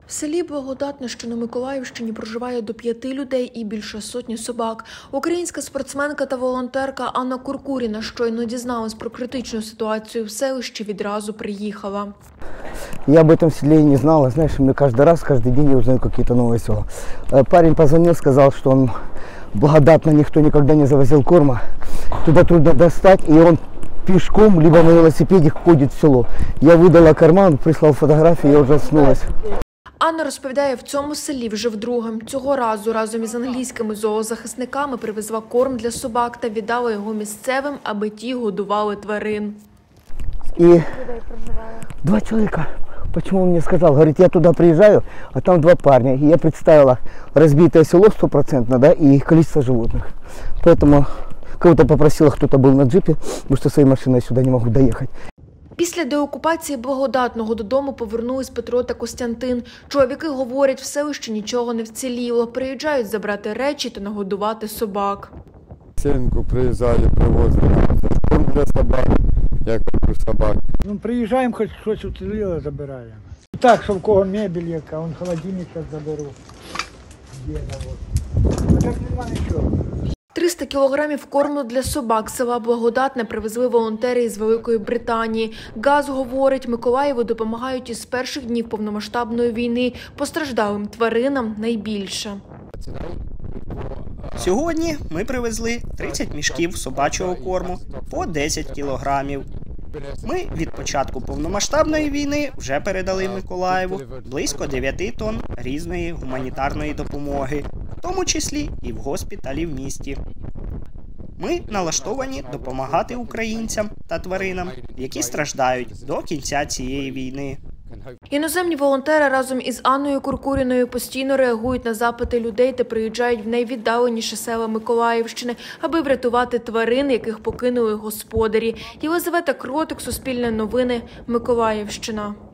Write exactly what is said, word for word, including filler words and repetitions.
В селі Благодатне, що на Миколаївщині, проживає до п'яти людей і більше сотні собак. Українська спортсменка та волонтерка Анна Куркуріна щойно дізналась про критичну ситуацію в селищі, відразу приїхала. Я об этом селе не знала. Знаешь, мне каждый раз, каждый день я узнаю какие-то новые села. Парень позвонил, сказал, что он Благодатно никто никогда не завозил корма. Туда трудно достать, и он пешком, либо на велосипеде ходит в село. Я выдала корма, он прислал фотографии, я ужаснулась. Анна розповідає, в цьому селі вже вдруге. Цього разу разом із англійськими зоозахисниками привезла корм для собак та віддала його місцевим, аби ті годували тварин. И два человека. Почему он мне сказал? Говорит, я туда приезжаю, а там два парня. И я представила разбитое село стопроцентно, да, и количество животных. Поэтому кого-то попросила, кто-то был на джипе, потому что своей машиной сюда не могу доехать. Після деокупації Благодатного додому повернулись Петро та Костянтин. Чоловіки говорять, в селищі нічого не вціліло. Приїжджають забрати речі та нагодувати собак. Сенку приїжджали, привозили корм для собак, я кормлю собак. Ну, приїжджаємо, хоч щось уціліло, забираємо. Так, що в кого мебель яка, он холодильник зараз заберу. Є, вот. Так нема нічого. триста кілограмів корму для собак села Благодатне привезли волонтери із Великої Британії. ГАЗ говорить, Миколаєву допомагають із перших днів повномасштабної війни. Постраждалим тваринам найбільше. Сьогодні ми привезли тридцять мішків собачого корму по десять кілограмів. Ми від початку повномасштабної війни вже передали Миколаєву близько дев'яти тонн різної гуманітарної допомоги, в тому числі і в госпіталі в місті. Ми налаштовані допомагати українцям та тваринам, які страждають до кінця цієї війни. Іноземні волонтери разом із Анною Куркуріною постійно реагують на запити людей та приїжджають в найвіддаленіші села Миколаївщини, аби врятувати тварин, яких покинули господарі. Єлизавета Кротик, Суспільне новини, Миколаївщина.